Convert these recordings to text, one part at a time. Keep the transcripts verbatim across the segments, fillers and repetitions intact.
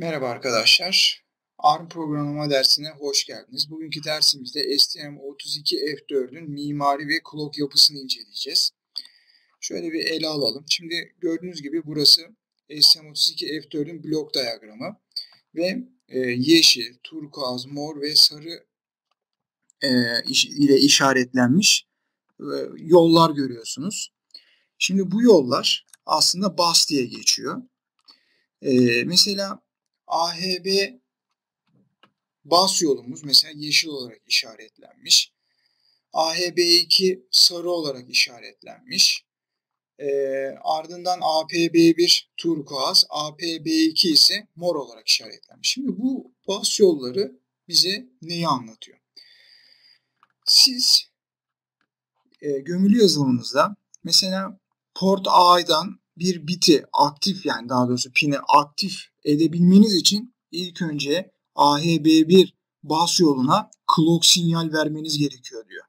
Merhaba arkadaşlar. A R M programlama dersine hoş geldiniz. Bugünkü dersimizde S T M otuz iki F dört'ün mimari ve clock yapısını inceleyeceğiz. Şöyle bir ele alalım. Şimdi gördüğünüz gibi burası S T M otuz iki F dört'ün blok diyagramı ve e, yeşil, turkuaz, mor ve sarı e, iş, ile işaretlenmiş e, yollar görüyorsunuz. Şimdi bu yollar aslında bus diye geçiyor. E, mesela A H B bus yolumuz mesela yeşil olarak işaretlenmiş. A H B iki sarı olarak işaretlenmiş. E, ardından A P B bir turkuaz, A P B iki ise mor olarak işaretlenmiş. Şimdi bu bus yolları bize neyi anlatıyor? Siz e, gömülü yazılımınızda mesela port A'dan bir biti aktif, yani daha doğrusu pini aktif edebilmeniz için ilk önce A H B bir bus yoluna clock sinyal vermeniz gerekiyor diyor.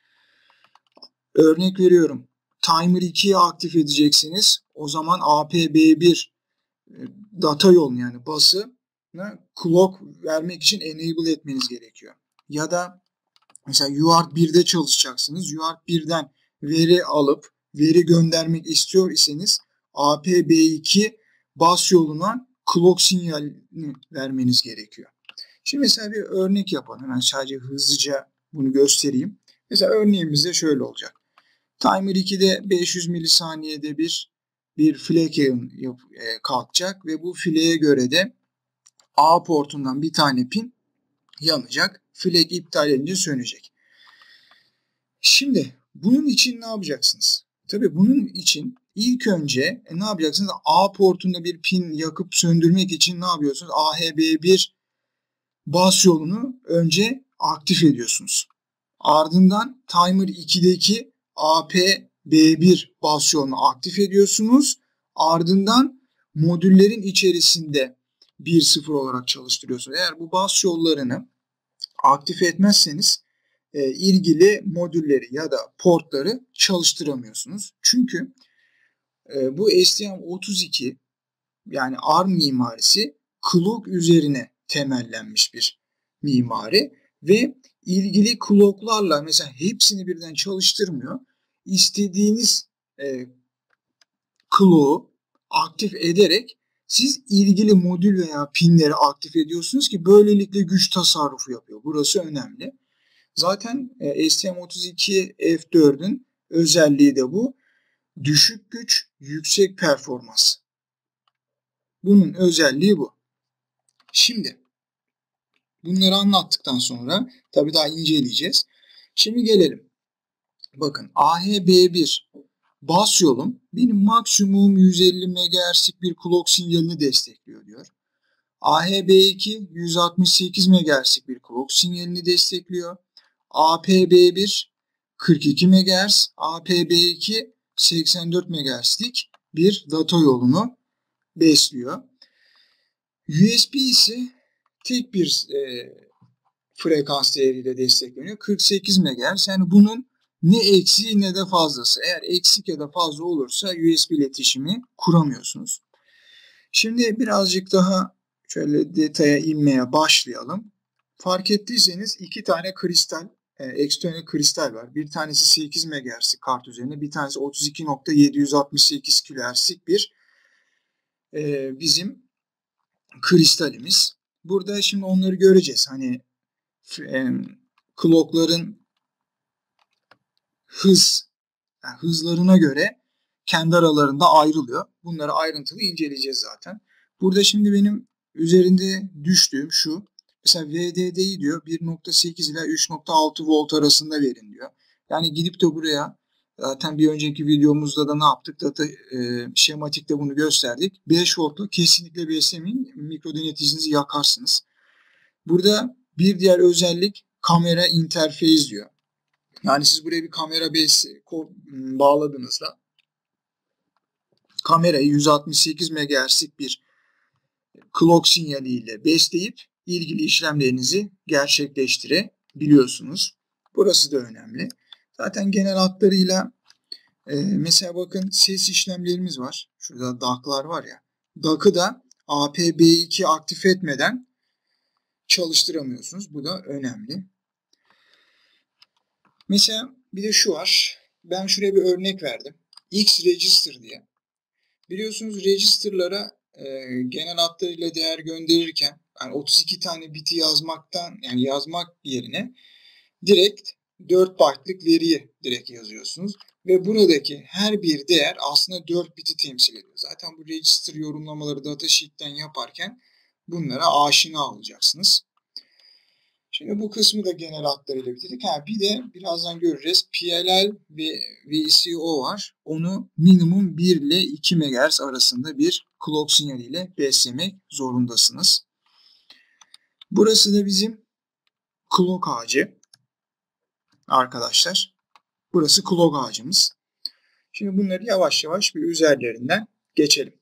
Örnek veriyorum. Timer ikiyi aktif edeceksiniz. O zaman A P B bir data yolunu, yani bus'ı clock vermek için enable etmeniz gerekiyor. Ya da mesela U A R T birde çalışacaksınız. U A R T birden veri alıp veri göndermek istiyor iseniz A P B iki bus yoluna clock sinyalini vermeniz gerekiyor. Şimdi mesela bir örnek yapalım. Hemen sadece hızlıca bunu göstereyim. Mesela örneğimizde şöyle olacak. Timer ikide beş yüz milisaniyede bir bir flag kalkacak ve bu flag'e göre de A portundan bir tane pin yanacak. Flag iptal edince sönecek. Şimdi bunun için ne yapacaksınız? Tabii bunun için ilk önce e, ne yapacaksınız? A portunda bir pin yakıp söndürmek için ne yapıyorsunuz? A H B bir bus yolunu önce aktif ediyorsunuz. Ardından Timer ikideki A P B bir bus yolunu aktif ediyorsunuz. Ardından modüllerin içerisinde bir sıfır olarak çalıştırıyorsunuz. Eğer bu bus yollarını aktif etmezseniz e, ilgili modülleri ya da portları çalıştıramıyorsunuz. Çünkü e, bu S T M otuz iki, yani A R M mimarisi clock üzerine temellenmiş bir mimari ve ilgili clock'larla mesela hepsini birden çalıştırmıyor. İstediğiniz e, clock'u aktif ederek siz ilgili modül veya pinleri aktif ediyorsunuz ki böylelikle güç tasarrufu yapıyor. Burası önemli. Zaten e, S T M otuz iki F dört'ün özelliği de bu. Düşük güç, yüksek performans. Bunun özelliği bu. Şimdi bunları anlattıktan sonra tabii daha inceleyeceğiz. Şimdi gelelim. Bakın A H B bir bus yolum benim maksimum yüz elli megahertz'lik bir clock sinyalini destekliyor diyor. A H B iki yüz altmış sekiz megahertz'lik bir clock sinyalini destekliyor. A P B bir kırk iki megahertz, A P B iki seksen dört megahertz'lik bir data yolunu besliyor. U S B ise tek bir e, frekans değeriyle destekleniyor. kırk sekiz megahertz. Yani bunun ne eksiği ne de fazlası. Eğer eksik ya da fazla olursa U S B iletişimi kuramıyorsunuz. Şimdi birazcık daha şöyle detaya inmeye başlayalım. Fark ettiyseniz iki tane kristal, e, eksternal kristal var. Bir tanesi sekiz megahertz'lik kart üzerinde, bir tanesi otuz iki nokta yedi yüz altmış sekiz kilohertz'lik bir e, bizim kristalimiz. Burada şimdi onları göreceğiz. Hani e, clock'ların hız, yani hızlarına göre kendi aralarında ayrılıyor. Bunları ayrıntılı inceleyeceğiz zaten. Burada şimdi benim üzerinde düştüğüm şu. Mesela V D D'yi diyor bir nokta sekiz ile üç nokta altı volt arasında verin diyor. Yani gidip de buraya, zaten bir önceki videomuzda da ne yaptık? Data e, şematikte bunu gösterdik. beş voltlu kesinlikle beslemeyin. Mikro deneticinizi yakarsınız. Burada bir diğer özellik kamera interface diyor. Yani siz buraya bir kamera base bağladığınızda kamerayı yüz altmış sekiz megahertz'lik bir clock sinyaliyle besleyip ilgili işlemlerinizi gerçekleştirebiliyorsunuz. Burası da önemli. Zaten genel hatlarıyla e, mesela bakın ses işlemlerimiz var. Şurada D A C'lar var ya. D A C'ı da A P B iki aktif etmeden çalıştıramıyorsunuz. Bu da önemli. Mesela bir de şu var. Ben şuraya bir örnek verdim. X register diye. Biliyorsunuz register'lara e, genel hatlarıyla değer gönderirken yani otuz iki tane biti yazmaktan yani yazmak yerine direkt dört byte'lık veriyi direkt yazıyorsunuz. Ve buradaki her bir değer aslında dört biti temsil ediyor. Zaten bu register yorumlamaları datasheet'ten yaparken bunlara aşina olacaksınız. Şimdi bu kısmı da genel hatlarıyla bitirdik. Ha, bir de birazdan göreceğiz. P L L ve V C O var. Onu minimum bir ile iki megahertz arasında bir clock sinyaliyle beslemek zorundasınız. Burası da bizim clock ağacı. Arkadaşlar. Burası clock ağacımız. Şimdi bunları yavaş yavaş bir üzerlerinden geçelim.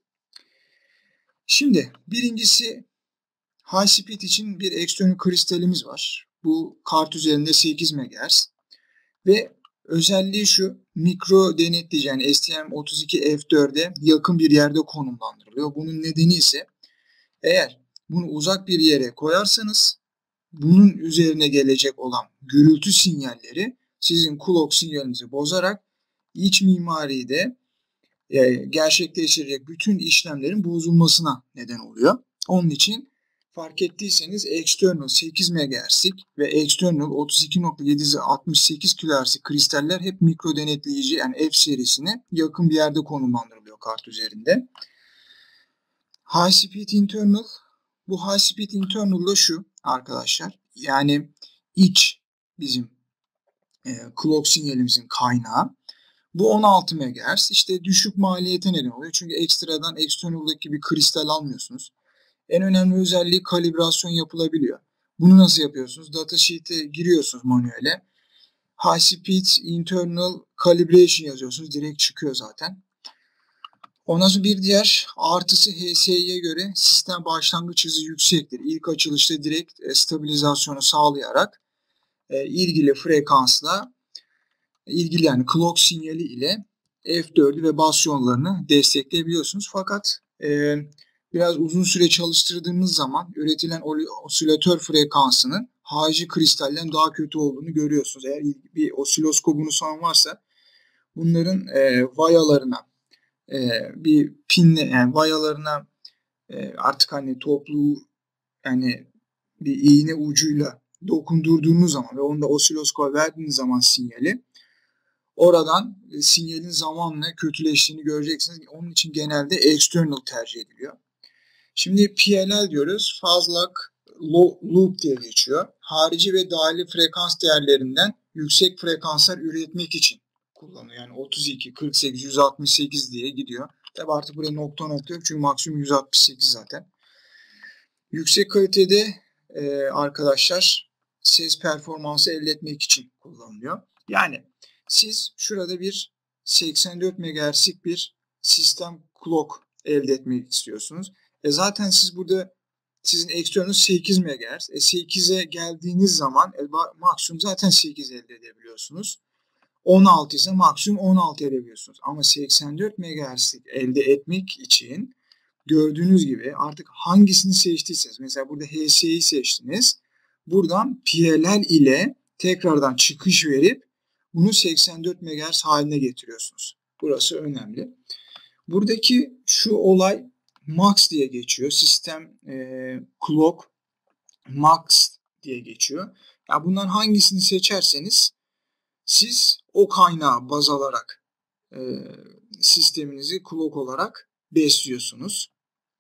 Şimdi birincisi high speed için bir eksternal kristalimiz var. Bu kart üzerinde sekiz megahertz. Ve özelliği şu, mikro denetleyici yani S T M otuz iki F dört'e yakın bir yerde konumlandırılıyor. Bunun nedeni ise eğer bunu uzak bir yere koyarsanız bunun üzerine gelecek olan gürültü sinyalleri sizin clock sinyalinizi bozarak iç mimariyi de e, gerçekleştirecek bütün işlemlerin bozulmasına neden oluyor. Onun için fark ettiyseniz external sekiz megahertz'lik ve external otuz iki nokta yedi altmış sekiz kilohertz'lik kristaller hep mikro denetleyici yani F serisine yakın bir yerde konumlandırılıyor kart üzerinde. High speed internal, bu high speed internal da şu arkadaşlar, yani iç bizim e, clock sinyalimizin kaynağı. Bu on altı megahertz. İşte düşük maliyete neden oluyor. Çünkü ekstradan external'daki bir kristal almıyorsunuz. En önemli özelliği kalibrasyon yapılabiliyor. Bunu nasıl yapıyorsunuz? Datasheet'e giriyorsunuz manuele. High speed internal calibration yazıyorsunuz. Direkt çıkıyor zaten. Ondan sonra bir diğer artısı H S I'ye göre sistem başlangıç hızı yüksektir. İlk açılışta direkt stabilizasyonu sağlayarak e, ilgili frekansla ilgili yani clock sinyali ile F dört'ü ve bas yollarını destekleyebiliyorsunuz. Fakat e, biraz uzun süre çalıştırdığınız zaman üretilen osilatör frekansının harici kristalden daha kötü olduğunu görüyorsunuz. Eğer bir osiloskopunuz falan varsa bunların e, vayalarına e, bir pinle yani vayalarına e, artık hani toplu yani bir iğne ucuyla dokundurduğunuz zaman ve onda osiloskopa verdiğiniz zaman sinyali oradan e, sinyalin zamanla kötüleştiğini göreceksiniz. Onun için genelde external tercih ediliyor. Şimdi P L L diyoruz. Fuzz Lock Loop diye geçiyor. Harici ve dahili frekans değerlerinden yüksek frekanslar üretmek için kullanılıyor. Yani otuz iki, kırk sekiz, yüz altmış sekiz diye gidiyor. Tabi artık buraya nokta nokta yok çünkü maksimum yüz altmış sekiz zaten. Yüksek kalitede e, arkadaşlar ses performansı elde etmek için kullanılıyor. Yani siz şurada bir seksen dört megahertz'lik bir sistem clock elde etmek istiyorsunuz. E zaten siz burada sizin external sekiz megahertz. E sekize geldiğiniz zaman e, maksimum zaten sekiz elde edebiliyorsunuz. on altı ise maksimum on altı edebiliyorsunuz. Ama seksen dört megahertz'lik elde etmek için gördüğünüz gibi artık hangisini seçtiyseniz, mesela burada H S I'yi seçtiniz. Buradan P L L ile tekrardan çıkış verip bunu seksen dört megahertz haline getiriyorsunuz. Burası önemli. Buradaki şu olay max diye geçiyor. Sistem e, clock max diye geçiyor. Ya bundan hangisini seçerseniz siz o kaynağı baz alarak e, sisteminizi clock olarak besliyorsunuz.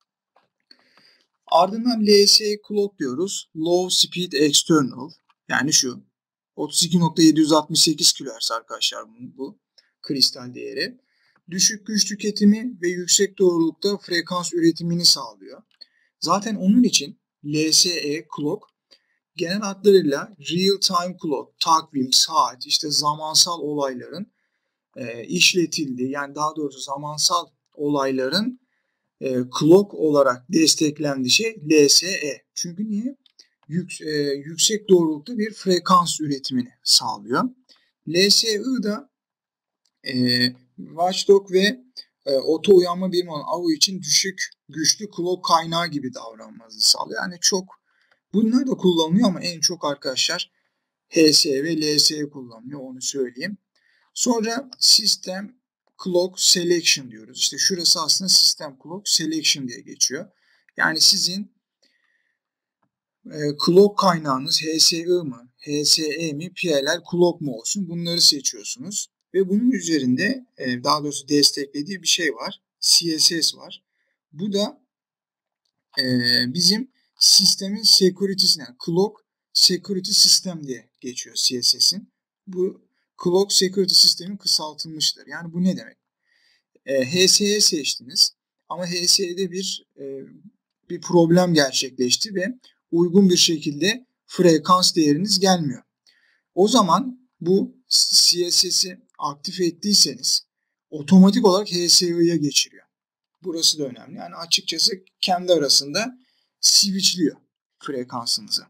Ardından L S clock diyoruz. Low Speed External. Yani şu. otuz iki nokta yedi altmış sekiz kilohertz arkadaşlar bu, bu kristal değeri. Düşük güç tüketimi ve yüksek doğrulukta frekans üretimini sağlıyor. Zaten onun için L S E clock genel adlarıyla Real Time Clock, takvim, saat, işte zamansal olayların e, işletildiği, yani daha doğrusu zamansal olayların e, clock olarak desteklendiği şey L S E. Çünkü niye? Yük, e, yüksek doğrulukta bir frekans üretimini sağlıyor. L S I da e, Watchdog ve e, oto uyanma birimi olan A U için düşük güçlü clock kaynağı gibi davranmanızı sağlıyor. Yani çok bunlar da kullanılıyor ama en çok arkadaşlar H S ve L S kullanılıyor, onu söyleyeyim. Sonra System Clock Selection diyoruz. İşte şurası aslında System Clock Selection diye geçiyor. Yani sizin e, clock kaynağınız H S I mı, H S E mi, P L L clock mu olsun, bunları seçiyorsunuz. Ve bunun üzerinde e, daha doğrusu desteklediği bir şey var. C S S var. Bu da e, bizim sistemin security'sine, yani Clock Security System diye geçiyor C S S'in. Bu Clock Security System'in kısaltılmıştır. Yani bu ne demek? E, H S E seçtiniz ama H S E'de bir e, bir problem gerçekleşti ve uygun bir şekilde frekans değeriniz gelmiyor. O zaman bu C S S'i aktif ettiyseniz otomatik olarak H S I'ye geçiriyor. Burası da önemli. Yani açıkçası kendi arasında switchliyor frekansınızı.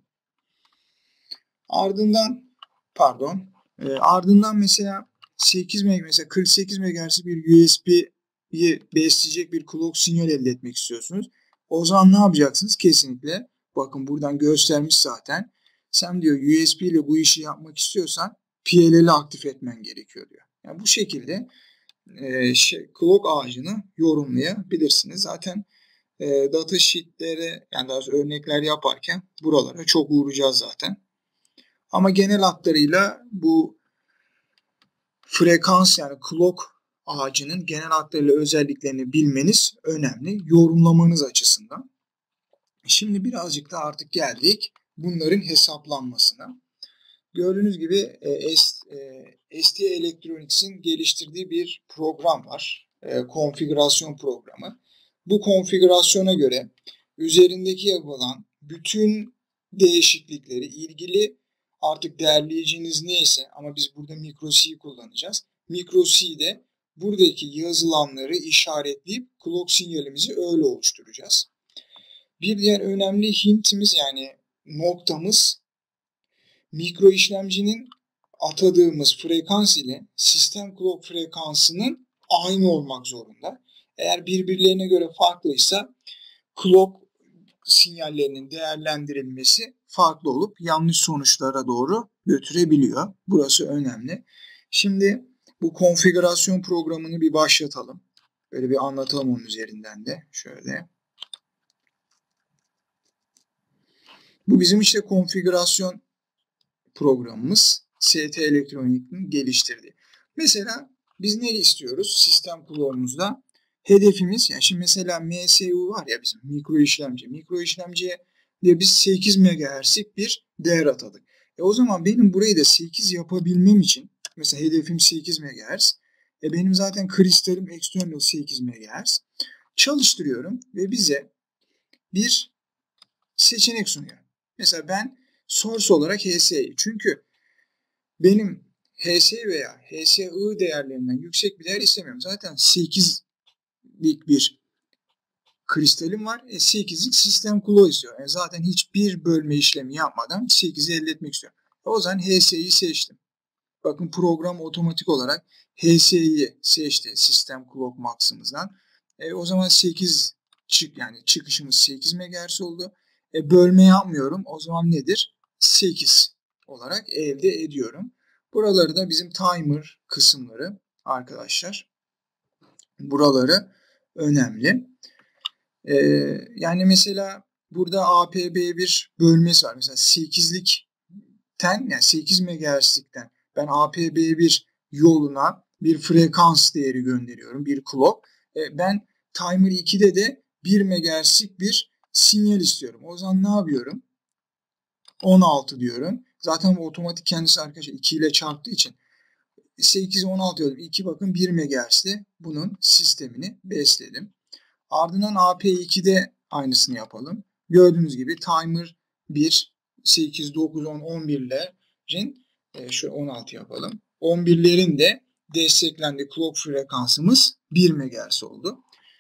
Ardından pardon e, ardından mesela sekiz megahertz mesela kırk sekiz megahertz bir U S B'yi besleyecek bir clock sinyal elde etmek istiyorsunuz. O zaman ne yapacaksınız? Kesinlikle bakın buradan göstermiş zaten. Sen diyor U S B ile bu işi yapmak istiyorsan P L L'i aktif etmen gerekiyor diyor. Yani bu şekilde e, şey, clock ağacını yorumlayabilirsiniz. Zaten e, data sheetlere yani daha doğrusu örnekler yaparken buralara çok uğrayacağız zaten. Ama genel hatlarıyla bu frekans yani clock ağacının genel hatlarıyla özelliklerini bilmeniz önemli. Yorumlamanız açısından. Şimdi birazcık da artık geldik bunların hesaplanmasına. Gördüğünüz gibi e, S T Electronics'in geliştirdiği bir program var. E, konfigürasyon programı. Bu konfigürasyona göre üzerindeki yapılan bütün değişiklikleri ilgili artık değerleyiciniz neyse ama biz burada micro C kullanacağız. Micro C'de buradaki yazılanları işaretleyip clock sinyalimizi öyle oluşturacağız. Bir diğer önemli hintimiz yani noktamız mikro işlemcinin atadığımız frekans ile sistem clock frekansının aynı olmak zorunda. Eğer birbirlerine göre farklıysa clock sinyallerinin değerlendirilmesi farklı olup yanlış sonuçlara doğru götürebiliyor. Burası önemli. Şimdi bu konfigürasyon programını bir başlatalım. Böyle bir anlatalım onun üzerinden de. Şöyle. Bu bizim işte konfigürasyon programımız S T Electronics'in geliştirdiği. Mesela biz ne istiyoruz sistem clock'umuzda? Hedefimiz yani şimdi mesela M S U var ya bizim mikro işlemci. Mikro işlemciye diye biz sekiz megahertz'lik bir değer atadık. E o zaman benim burayı da sekiz yapabilmem için mesela hedefim sekiz megahertz. E benim zaten kristalim external sekiz megahertz. Çalıştırıyorum ve bize bir seçenek sunuyor. Mesela ben source olarak H S I. Çünkü benim H S I veya H S I değerlerinden yüksek bir değer istemiyorum. Zaten sekizlik bir kristalim var. E sekizlik sistem clock istiyor. E zaten hiçbir bölme işlemi yapmadan sekizi elde etmek istiyorum. E o zaman H S I'yi seçtim. Bakın program otomatik olarak H S I'yi seçti sistem clock max'ımızdan. E o zaman sekiz çık yani çıkışımız sekiz megahertz oldu. E bölme yapmıyorum. O zaman nedir? sekiz olarak elde ediyorum. Buraları da bizim timer kısımları arkadaşlar. Buraları önemli. Ee, yani mesela burada A P B bir bölmesi var. Mesela sekizlikten yani sekiz megahertz'likten ben A P B bir yoluna bir frekans değeri gönderiyorum. Bir clock. Ee, ben timer ikide de bir megahertz'lik bir sinyal istiyorum. O zaman ne yapıyorum? on altı diyorum. Zaten bu otomatik kendisi arkadaşlar iki ile çarptığı için sekiz on altı diyorum. iki bakın bir megahertz'te bunun sistemini besledim. Ardından A P ikide aynısını yapalım. Gördüğünüz gibi timer bir, sekiz, dokuz, on, on birlerin e, şöyle on altı yapalım. on birlerin de desteklendiği clock frekansımız bir megahertz oldu.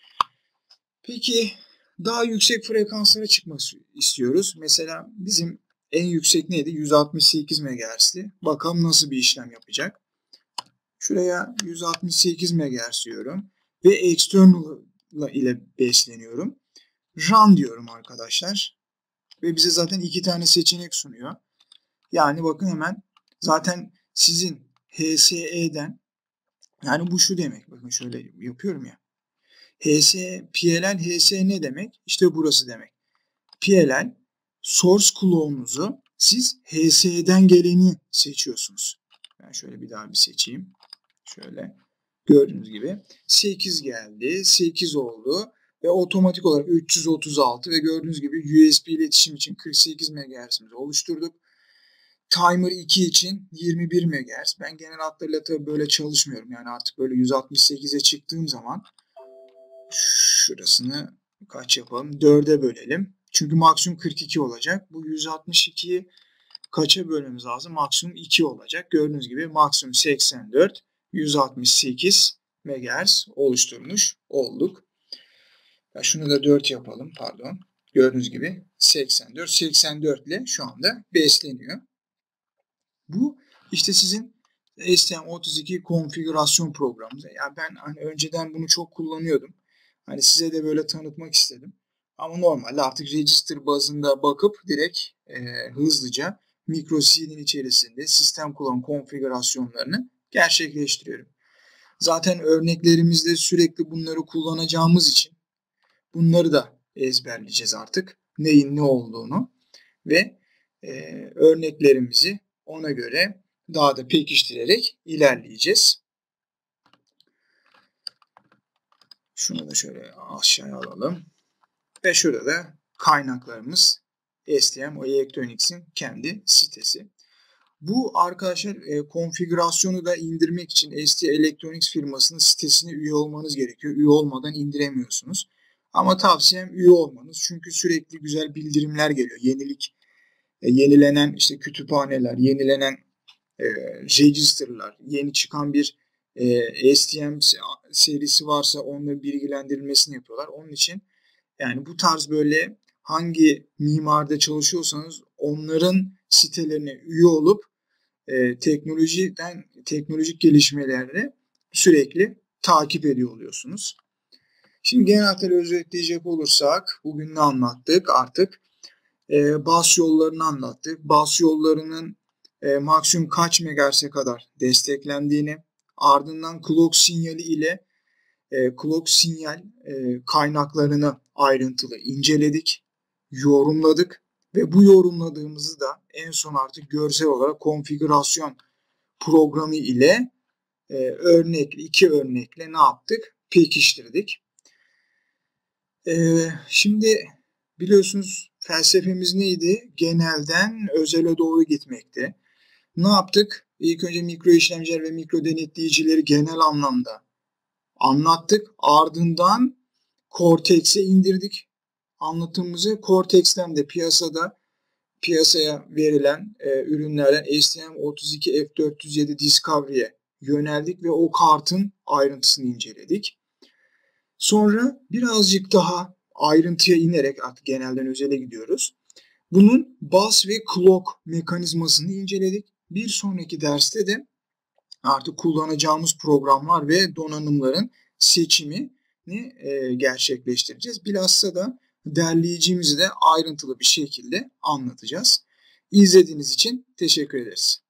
Peki daha yüksek frekanslara çıkmak istiyoruz. Mesela bizim en yüksek neydi? yüz altmış sekiz megahertz'ti. Bakalım nasıl bir işlem yapacak. Şuraya yüz altmış sekiz megahertz diyorum. ve external ile besleniyorum. Run diyorum arkadaşlar. Ve bize zaten iki tane seçenek sunuyor. Yani bakın hemen zaten sizin H S E'den, yani bu şu demek. Bakın şöyle yapıyorum ya. H S, P L L, H S ne demek? İşte burası demek. P L L, source clone'unuzu siz H S'den geleni seçiyorsunuz. Ben şöyle bir daha bir seçeyim. Şöyle gördüğünüz gibi sekiz geldi. sekiz oldu. Ve otomatik olarak üç yüz otuz altı ve gördüğünüz gibi U S B iletişim için kırk sekiz megahertz'imizi oluşturduk. Timer iki için yirmi bir megahertz. Ben genel hatlarıyla tabii böyle çalışmıyorum. Yani artık böyle yüz altmış sekize çıktığım zaman şurasını kaç yapalım? dörde bölelim. Çünkü maksimum kırk iki olacak. Bu yüz altmış ikiyi kaça bölmemiz lazım? Maksimum iki olacak. Gördüğünüz gibi maksimum seksen dört, yüz altmış sekiz megahertz oluşturmuş olduk. Ya şunu da dört yapalım, pardon. Gördüğünüz gibi seksen dört, seksen dört ile şu anda besleniyor. Bu işte sizin S T M otuz iki konfigürasyon programı. Yani ben hani önceden bunu çok kullanıyordum. Hani size de böyle tanıtmak istedim. Ama normalde artık register bazında bakıp direkt e, hızlıca MicroC'nin içerisinde sistem kullanım konfigürasyonlarını gerçekleştiriyorum. Zaten örneklerimizde sürekli bunları kullanacağımız için bunları da ezberleyeceğiz artık. Neyin ne olduğunu ve e, örneklerimizi ona göre daha da pekiştirerek ilerleyeceğiz. Şunu da şöyle aşağıya alalım. Ve şurada da kaynaklarımız S T M Electronics'in kendi sitesi. Bu arkadaşlar e, konfigürasyonu da indirmek için S T Electronics firmasının sitesine üye olmanız gerekiyor. Üye olmadan indiremiyorsunuz. Ama tavsiyem üye olmanız. Çünkü sürekli güzel bildirimler geliyor. Yenilik, e, yenilenen işte kütüphaneler, yenilenen e, register'lar, yeni çıkan bir e, S T M serisi varsa onların bilgilendirilmesini yapıyorlar. Onun için yani bu tarz böyle hangi mimarda çalışıyorsanız onların sitelerine üye olup e, teknolojiden teknolojik gelişmeleri sürekli takip ediyor oluyorsunuz. Şimdi genel hatları özetleyecek olursak bugün ne anlattık? Artık e, bus yollarını anlattık. Bus yollarının e, maksimum kaç megahertz'e kadar desteklendiğini, ardından clock sinyali ile e, clock sinyal e, kaynaklarını ayrıntılı inceledik, yorumladık ve bu yorumladığımızı da en son artık görsel olarak konfigürasyon programı ile e, örnekli iki örnekle ne yaptık? Pekiştirdik. E, şimdi biliyorsunuz felsefemiz neydi? Genelden özele doğru gitmekti. Ne yaptık? İlk önce mikro işlemciler ve mikro denetleyicileri genel anlamda anlattık. Ardından Cortex'e indirdik anlatımımızı. Cortex'ten de piyasada piyasaya verilen e, ürünlerden S T M otuz iki F dört yüz yedi Discovery'e yöneldik ve o kartın ayrıntısını inceledik. Sonra birazcık daha ayrıntıya inerek artık genelden özele gidiyoruz. Bunun bus ve clock mekanizmasını inceledik. Bir sonraki derste de artık kullanacağımız programlar ve donanımların seçimini e, gerçekleştireceğiz. Bilhassa da derleyicimizi de ayrıntılı bir şekilde anlatacağız. İzlediğiniz için teşekkür ederiz.